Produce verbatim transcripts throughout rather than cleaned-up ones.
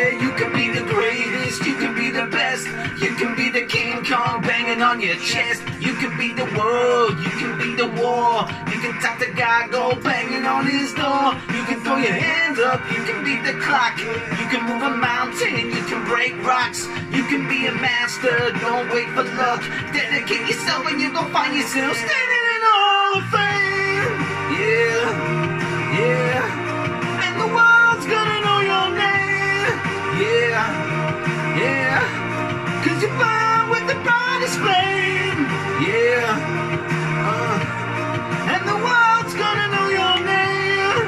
Yeah, you can be the greatest, you can be the best. You can be the King Kong banging on your chest. You can be the world, you can be the war. You can tap the guy, go banging on his door. You can throw your hands up, you can beat the clock. You can move a mountain, you can break rocks. You can be a master, don't wait for luck. Dedicate yourself and you gon' find yourself standing in the Hall of Fame. Yeah, yeah. And the world's gonna know your name. Yeah, yeah. Cause you burn with the brightest flame. Yeah, uh. And the world's gonna know your name.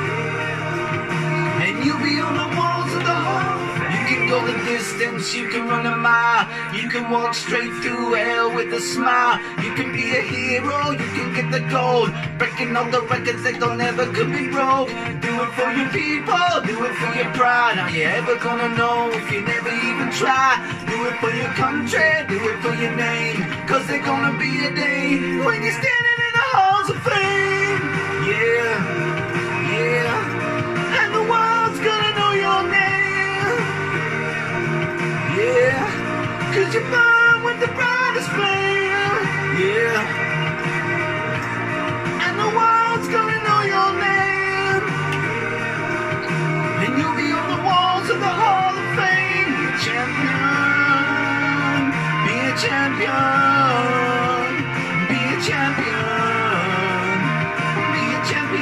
And you'll be on the walls of the hall. You can go the distance, you can run a mile. You can walk straight through hell with a smile. You can be a hero, you can get the gold. Breaking all the records that don't ever could be broke. Do it for your people, do it for your pride. Are you ever gonna know if you never even try? Do it for your country, do it for your name. Cause there's gonna be a day when you're standing in the halls of fame. Yeah, yeah. And the world's gonna know your name. Yeah, cause you burn with the brightest flame. Yeah, and the world's gonna know your name. And you'll be on the walls of the Hall of Fame. Be a champion, be a champion, be a champion, be a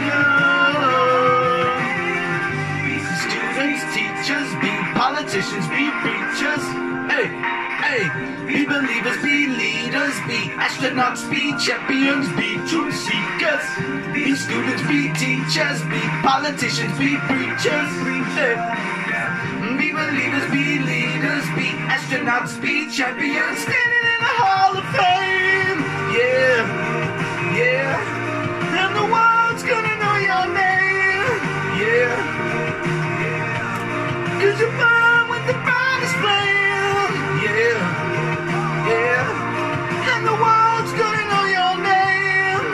champion. Students, teachers, be politicians, be preachers. Hey, hey, be believers, be leaders, be astronauts, be champions, be truth seekers. Be students, be teachers, be politicians, be preachers. Hey. Be believers, be leaders, be astronauts, be champions, standing in the Hall of Fame. Yeah, yeah. And the world's gonna know your name. Yeah, cause you burn with the brightest flame. Yeah, yeah. And the world's gonna know your name.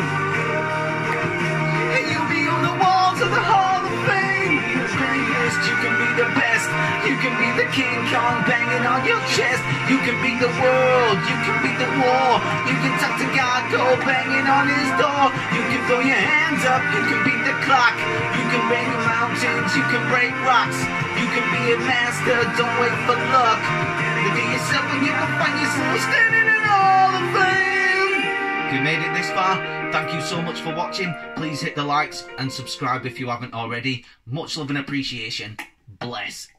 And you'll be on the walls of the Hall of Fame. Be the greatest, you can be the best. You can be the King Kong banging on your chest. You can be the world, you can be the war. You can talk to God, go banging on his door. You can throw your hands up, you can beat the clock. You can bang mountains, you can break rocks. You can be a master, don't wait for luck. Look at yourself and you can find yourself standing in the Hall of Fame. If you made it this far, thank you so much for watching. Please hit the likes and subscribe if you haven't already. Much love and appreciation. Bless.